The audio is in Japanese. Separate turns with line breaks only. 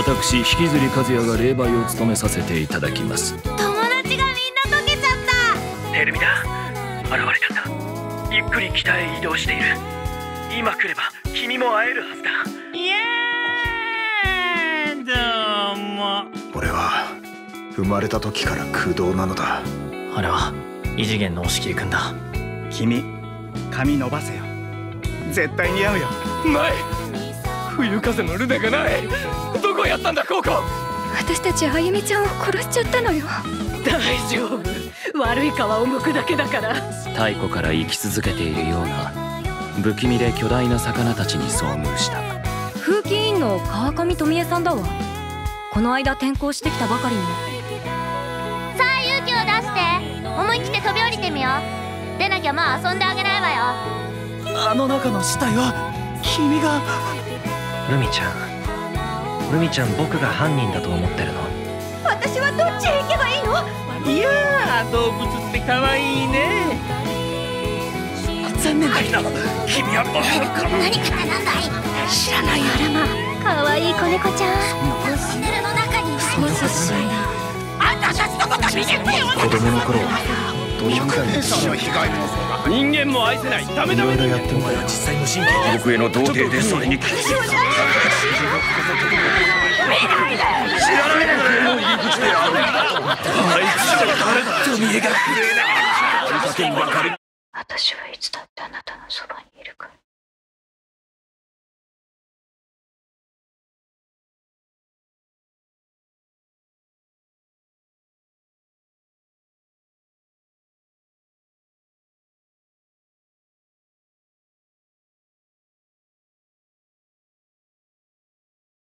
私引きずり和也が霊媒を務めさせていただきます。
友達がみんな溶けちゃった。
テレビだ、現れたんだ。ゆっくり北へ移動している。今来れば君も会えるはずだ。
イエーイ、どうも。
俺は生まれた時から空洞なのだ。
あれは異次元の押切君だ。
君、髪伸ばせよ。絶対似合うよ。
ない、冬風のルネがない。どこやったんだコウコ。
私たちあゆみちゃんを殺しちゃったのよ。
大丈夫、悪い皮を剥くだけだから。
太古から生き続けているような不気味で巨大な魚たちに遭遇した。
風紀委員の川上富江さんだわ。この間転校してきたばかりの。
さあ勇気を出して、思い切って飛び降りてみよう。でなきゃもう遊んであげないわよ。
あの中の死体は君が。
ルミちゃん、ルミちゃん、僕が犯人だと思ってるの？
私はどっちへ行けばいいの？
いやー、動物って可愛いね。
残念だけど
君はバカか。
何かなんだい？
知らないよ。
あらま、可愛い子猫ちゃん。トンネルの中に
もし死んだ。
あんたたちのこと見てくれよ。
子供の頃どういうかに
人間も愛せない。ダメダメだ。
やっても
実際無神経。僕への童貞でそれに。知らないのよ。入り口である。あいつは誰だ。富江が震えな。
私はいつだってあなたのそばにいるから。